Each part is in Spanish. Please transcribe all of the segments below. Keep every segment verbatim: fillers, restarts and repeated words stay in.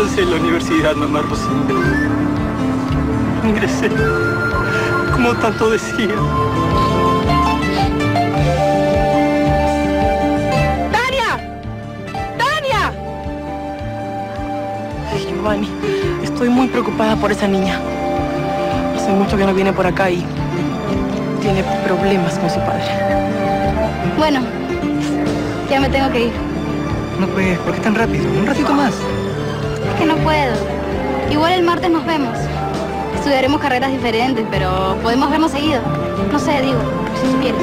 pasé en la universidad, mamá Rosita. Ingresé, como tanto decía. ¡Tania! ¡Tania! Ay, Giovanni, estoy muy preocupada por esa niña. Hace mucho que no viene por acá y tiene problemas con su padre. Bueno, ya me tengo que ir. No pues, ¿por qué tan rápido? Un ratito más. Es que no puedo. Igual el martes nos vemos. Estudiaremos carreras diferentes, pero podemos vernos seguido. No sé, digo, si quieres.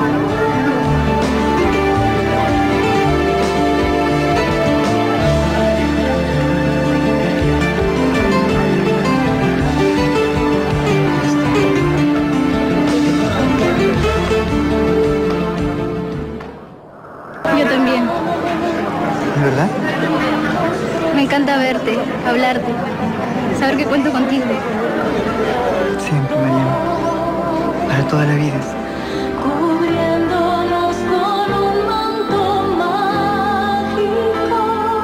Yo también. ¿De verdad? Me encanta verte, hablarte, saber que cuento contigo. Siempre, Mariana. Para toda la vida. Cubriéndonos con un manto mágico,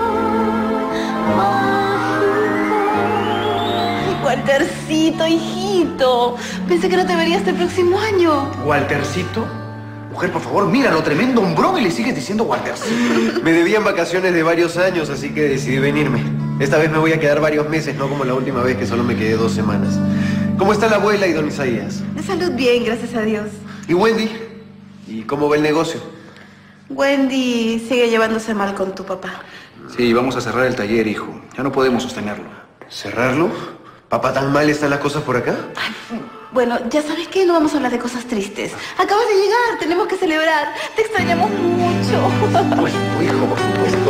mágico. Waltercito, hijito. Pensé que no te vería hasta el próximo año. ¿Waltercito? Mujer, por favor, míralo, tremendo hombrón y le sigues diciendo Waltercito. Me debían vacaciones de varios años, así que decidí venirme. Esta vez me voy a quedar varios meses, no como la última vez que solo me quedé dos semanas. ¿Cómo está la abuela y don Isaías? De salud bien, gracias a Dios. ¿Y Wendy? ¿Y cómo va el negocio? Wendy sigue llevándose mal con tu papá. Sí, vamos a cerrar el taller, hijo. Ya no podemos sostenerlo. ¿Cerrarlo? ¿Papá, tan mal están las cosas por acá? Ay, bueno, ya sabes que no vamos a hablar de cosas tristes. Acabas de llegar, tenemos que celebrar. Te extrañamos mucho. Pues tu hijo, por supuesto.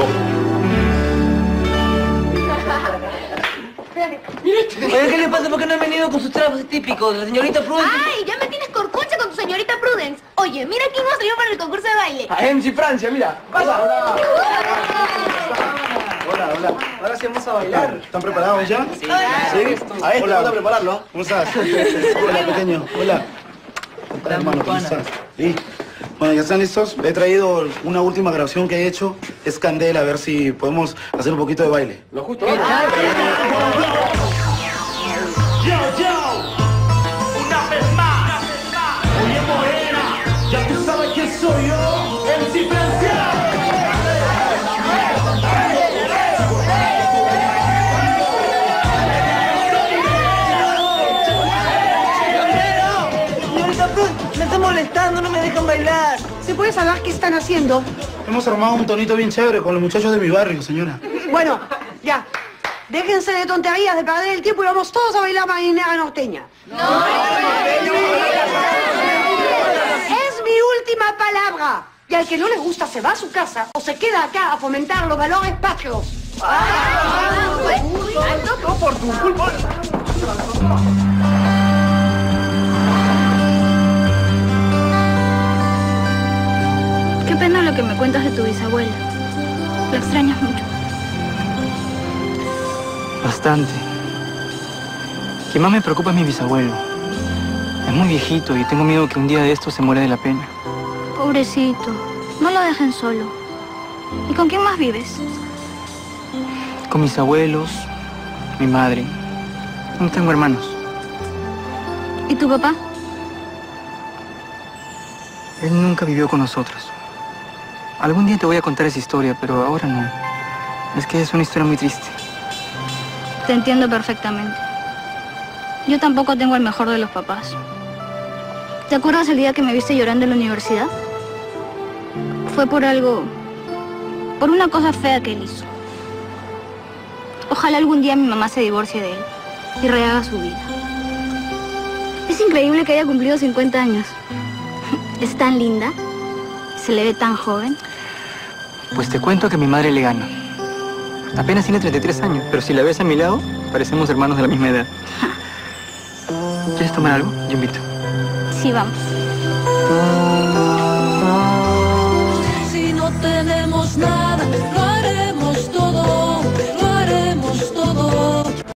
Oye, ¿qué le pasa? ¿Por qué no han venido con sus trapos típicos? La señorita Prudence. ¡Ay, ya me tienes corconcha con tu señorita Prudence! Oye, mira quién nos salió para el concurso de baile. A M C Francia, mira. Pasa. Hola, hola. Ahora sí vamos a bailar. ¿Están preparados ya? Sí. ¿Sí? A esto vamos a prepararlo. ¿Cómo estás? Hola, pequeño. Hola. Hola, hermano, ¿cómo estás? Sí. Bueno, ¿ya están listos? He traído una última grabación que he hecho. Es Candela, a ver si podemos hacer un poquito de baile. Lo justo. Yo, yo, una vez más. Oye, morena, ya tú sabes quién soy yo, M C Francia. Señorita Prudence, me están molestando, no me dejan bailar. ¿Se puede saber qué están haciendo? Hemos armado un tonito bien chévere con los muchachos de mi barrio, señora. Bueno, ya. Déjense de tonterías, de perder el tiempo y vamos todos a bailar marinera norteña. ¡No! Es mi última palabra. Y al que no le gusta se va a su casa o se queda acá a fomentar los valores patrios. No por tu culpa. Qué pena lo que me cuentas de tu bisabuela. Lo extrañas mucho. Bastante. Quien más me preocupa es mi bisabuelo. Es muy viejito y tengo miedo que un día de esto se muera de la pena. Pobrecito, no lo dejen solo. ¿Y con quién más vives? Con mis abuelos, mi madre. No tengo hermanos. ¿Y tu papá? Él nunca vivió con nosotros. Algún día te voy a contar esa historia, pero ahora no. Es que es una historia muy triste. Te entiendo perfectamente. Yo tampoco tengo el mejor de los papás. ¿Te acuerdas el día que me viste llorando en la universidad? Fue por algo... por una cosa fea que él hizo. Ojalá algún día mi mamá se divorcie de él y rehaga su vida. Es increíble que haya cumplido cincuenta años. Es tan linda, se le ve tan joven. Pues te cuento que mi madre le gana. Apenas tiene treinta y tres años, pero si la ves a mi lado, parecemos hermanos de la misma edad. ¿Quieres tomar algo? Yo invito. Sí, vamos. Si no tenemos nada.